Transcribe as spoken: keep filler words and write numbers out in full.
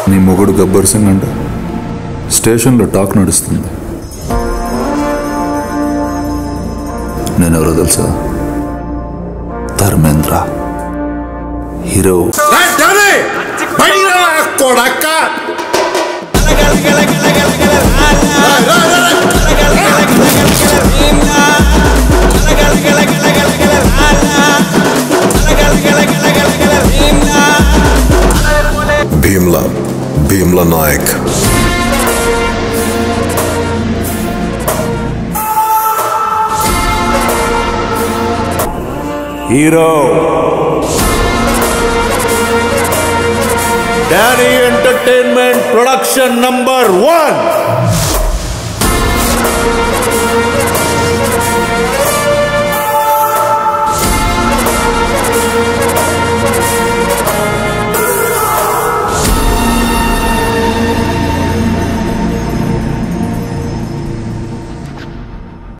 నీ మొగుడు గబ్బర్ సింగ్ అంట స్టేషన్లో టాక్ నడుస్తుంది. నేనెవరో తెలుసా? Dharmendra, hero. Bheemla Bheemla Nayak. Hero Danny entertainment production number one.